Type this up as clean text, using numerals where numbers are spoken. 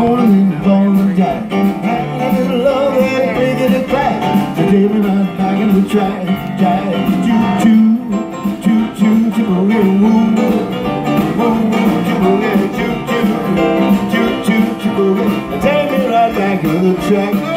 Ball and jack, and a little love that big in the crack. So take me right back in the track, jack. Choo choo, choo choo, choo woo, woo, choo choo, choo choo, choo choo, choo. Take me right back in the track.